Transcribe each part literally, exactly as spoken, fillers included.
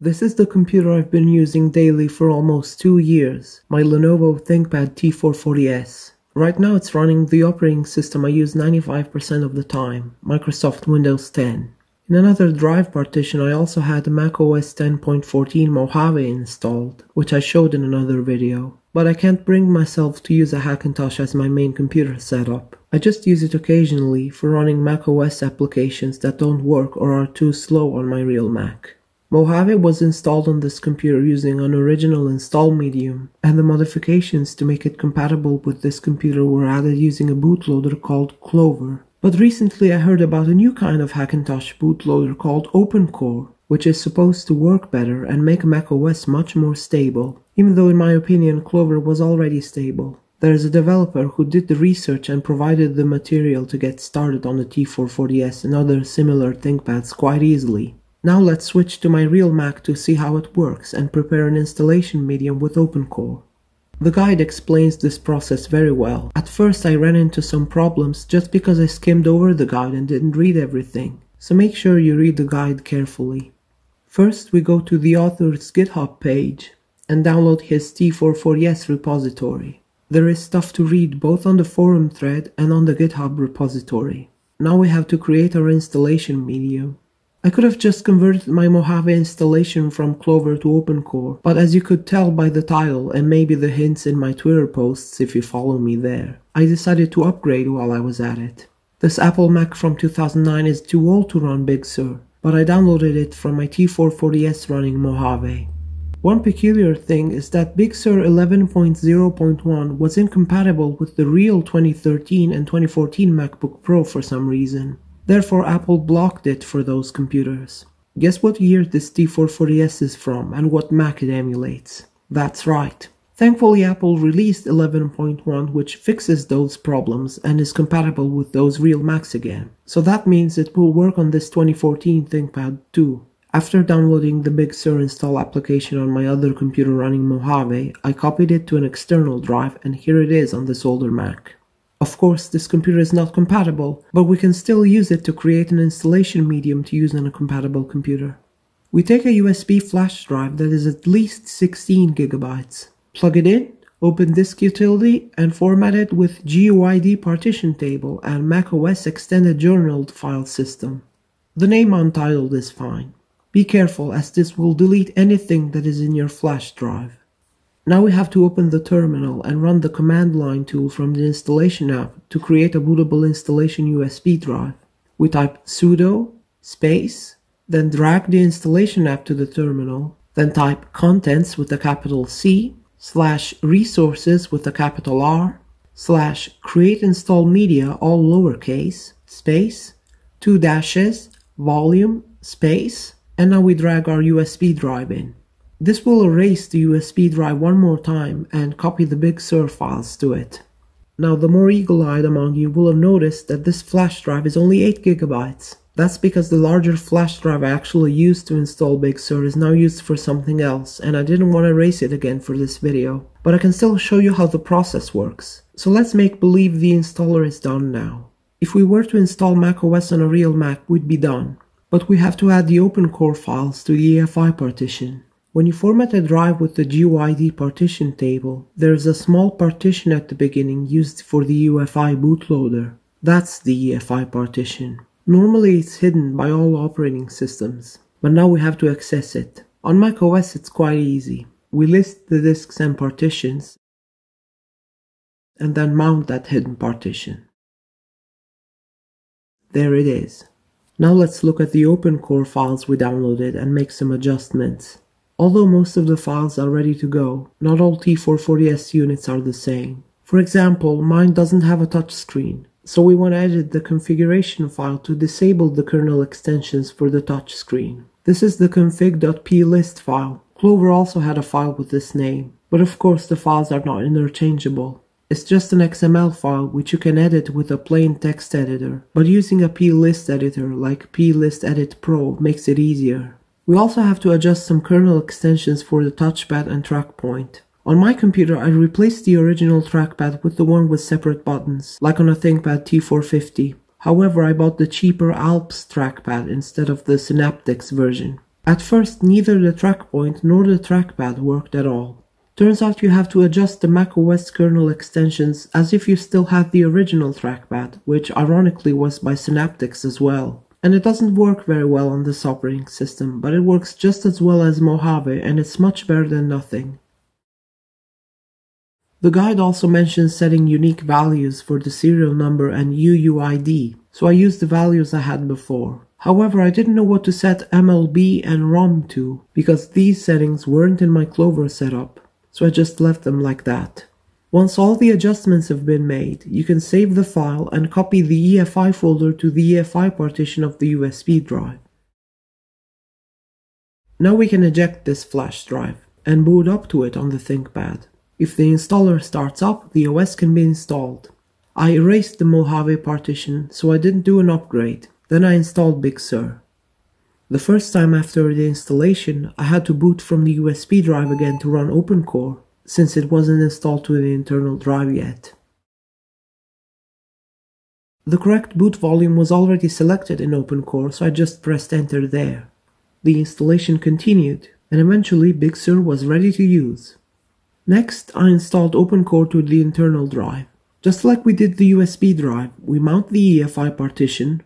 This is the computer I've been using daily for almost two years, my Lenovo ThinkPad T four forty S. Right now it's running the operating system I use ninety-five percent of the time, Microsoft Windows ten. In another drive partition I also had macOS ten point fourteen Mojave installed, which I showed in another video. But I can't bring myself to use a Hackintosh as my main computer setup. I just use it occasionally for running macOS applications that don't work or are too slow on my real Mac. Mojave was installed on this computer using an original install medium, and the modifications to make it compatible with this computer were added using a bootloader called Clover. But recently I heard about a new kind of Hackintosh bootloader called OpenCore, which is supposed to work better and make macOS much more stable, even though in my opinion Clover was already stable. There is a developer who did the research and provided the material to get started on the T four forty S and other similar ThinkPads quite easily. Now let's switch to my real Mac to see how it works and prepare an installation medium with OpenCore. The guide explains this process very well. At first I ran into some problems just because I skimmed over the guide and didn't read everything, so make sure you read the guide carefully. First we go to the author's GitHub page and download his T four forty S repository. There is stuff to read both on the forum thread and on the GitHub repository. Now we have to create our installation medium. I could have just converted my Mojave installation from Clover to OpenCore, but as you could tell by the title and maybe the hints in my Twitter posts if you follow me there, I decided to upgrade while I was at it. This Apple Mac from two thousand nine is too old to run Big Sur, but I downloaded it from my T four forty S running Mojave. One peculiar thing is that Big Sur eleven point zero point one was incompatible with the real twenty thirteen and twenty fourteen MacBook Pro for some reason. Therefore Apple blocked it for those computers. Guess what year this T four forty S is from and what Mac it emulates? That's right. Thankfully Apple released eleven point one which fixes those problems and is compatible with those real Macs again. So that means it will work on this twenty fourteen ThinkPad too. After downloading the Big Sur install application on my other computer running Mojave, I copied it to an external drive and here it is on this older Mac. Of course, this computer is not compatible, but we can still use it to create an installation medium to use on a compatible computer. We take a U S B flash drive that is at least sixteen gigabytes, plug it in, open Disk Utility, and format it with G U I D partition table and macOS extended journal file system. The name Untitled is fine. Be careful as this will delete anything that is in your flash drive. Now we have to open the terminal and run the command line tool from the installation app to create a bootable installation U S B drive. We type sudo space, then drag the installation app to the terminal, then type contents with a capital C, slash resources with a capital R, slash create install media all lowercase, space, two dashes, volume, space, and now we drag our U S B drive in. This will erase the U S B drive one more time and copy the Big Sur files to it. Now the more eagle-eyed among you will have noticed that this flash drive is only eight gigabytes. That's because the larger flash drive I actually used to install Big Sur is now used for something else and I didn't want to erase it again for this video. But I can still show you how the process works. So let's make believe the installer is done now. If we were to install macOS on a real Mac, we'd be done. But we have to add the OpenCore files to the E F I partition. When you format a drive with the G U I D partition table, there is a small partition at the beginning used for the U E F I bootloader. That's the E F I partition. Normally it's hidden by all operating systems, but now we have to access it. On macOS it's quite easy. We list the disks and partitions, and then mount that hidden partition. There it is. Now let's look at the OpenCore files we downloaded and make some adjustments. Although most of the files are ready to go, not all T four forty S units are the same. For example, mine doesn't have a touchscreen, so we want to edit the configuration file to disable the kernel extensions for the touchscreen. This is the config.plist file. Clover also had a file with this name, but of course the files are not interchangeable. It's just an X M L file which you can edit with a plain text editor, but using a plist editor like plist edit pro makes it easier. We also have to adjust some kernel extensions for the touchpad and track point. On my computer I replaced the original trackpad with the one with separate buttons, like on a ThinkPad T four fifty. However, I bought the cheaper Alps trackpad instead of the Synaptics version. At first, neither the track point nor the trackpad worked at all. Turns out you have to adjust the macOS kernel extensions as if you still had the original trackpad, which ironically was by Synaptics as well. And it doesn't work very well on this operating system, but it works just as well as Mojave, and it's much better than nothing. The guide also mentions setting unique values for the serial number and U U I D, so I used the values I had before. However, I didn't know what to set M L B and ROM to, because these settings weren't in my Clover setup, so I just left them like that. Once all the adjustments have been made, you can save the file and copy the E F I folder to the E F I partition of the U S B drive. Now we can eject this flash drive and boot up to it on the ThinkPad. If the installer starts up, the O S can be installed. I erased the Mojave partition, so I didn't do an upgrade. Then I installed Big Sur. The first time after the installation, I had to boot from the U S B drive again to run OpenCore, since it wasn't installed to the internal drive yet. The correct boot volume was already selected in OpenCore, so I just pressed enter there. The installation continued, and eventually Big Sur was ready to use. Next, I installed OpenCore to the internal drive. Just like we did the U S B drive, we mount the E F I partition,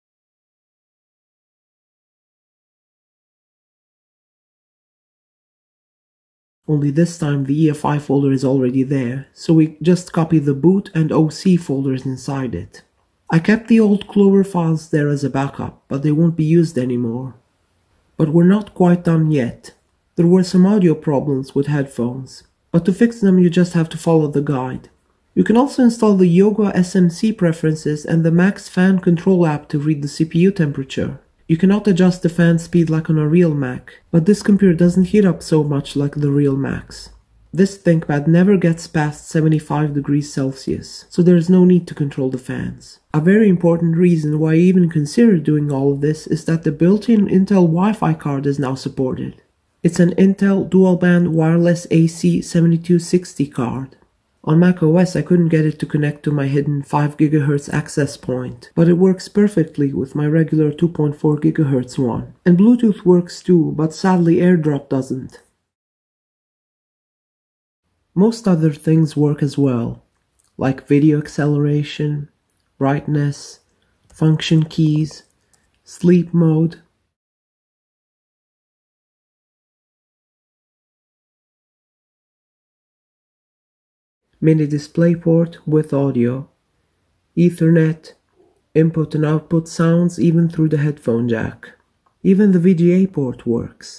only this time the E F I folder is already there, so we just copy the boot and O C folders inside it. I kept the old Clover files there as a backup, but they won't be used anymore. But we're not quite done yet. There were some audio problems with headphones, but to fix them you just have to follow the guide. You can also install the Yoga S M C preferences and the Max Fan Control app to read the C P U temperature. You cannot adjust the fan speed like on a real Mac, but this computer doesn't heat up so much like the real Macs. This ThinkPad never gets past seventy-five degrees Celsius, so there is no need to control the fans. A very important reason why I even considered doing all of this is that the built-in Intel Wi-Fi card is now supported. It's an Intel dual-band wireless A C seventy-two sixty card. On macOS I couldn't get it to connect to my hidden five gigahertz access point, but it works perfectly with my regular two point four gigahertz one. And Bluetooth works too, but sadly AirDrop doesn't. Most other things work as well, like video acceleration, brightness, function keys, sleep mode. Mini DisplayPort with audio, Ethernet, input and output sounds even through the headphone jack. Even the V G A port works.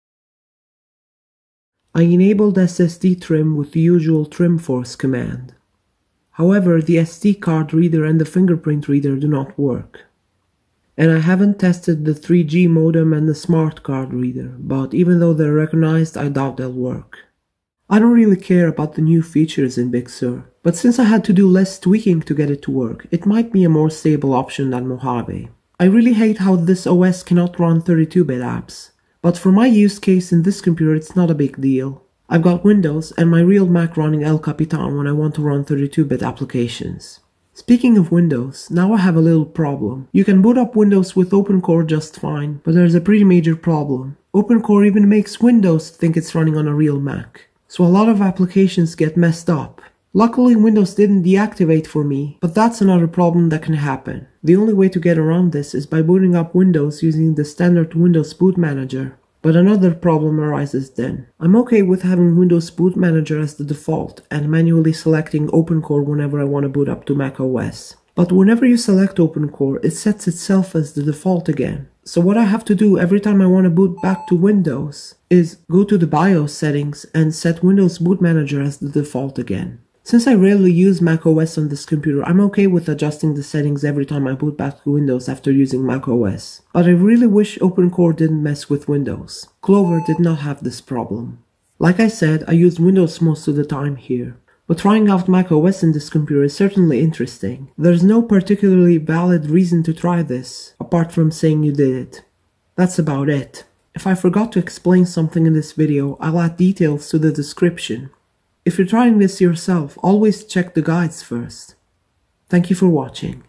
I enabled S S D trim with the usual trim force command. However, the S D card reader and the fingerprint reader do not work. And I haven't tested the three G modem and the smart card reader, but even though they're recognized, I doubt they'll work. I don't really care about the new features in Big Sur, but since I had to do less tweaking to get it to work, it might be a more stable option than Mojave. I really hate how this O S cannot run thirty-two bit apps, but for my use case in this computer it's not a big deal. I've got Windows and my real Mac running El Capitan when I want to run thirty-two bit applications. Speaking of Windows, now I have a little problem. You can boot up Windows with OpenCore just fine, but there's a pretty major problem. OpenCore even makes Windows think it's running on a real Mac. So a lot of applications get messed up. Luckily Windows didn't deactivate for me, but that's another problem that can happen. The only way to get around this is by booting up Windows using the standard Windows Boot Manager. But another problem arises then. I'm okay with having Windows Boot Manager as the default and manually selecting OpenCore whenever I want to boot up to macOS. But whenever you select OpenCore, it sets itself as the default again. So what I have to do every time I want to boot back to Windows is go to the BIOS settings and set Windows Boot Manager as the default again. Since I rarely use macOS on this computer, I'm okay with adjusting the settings every time I boot back to Windows after using macOS. But I really wish OpenCore didn't mess with Windows. Clover did not have this problem. Like I said, I use Windows most of the time here. But trying out macOS in this computer is certainly interesting. There's no particularly valid reason to try this, apart from saying you did it. That's about it. If I forgot to explain something in this video, I'll add details to the description. If you're trying this yourself, always check the guides first. Thank you for watching.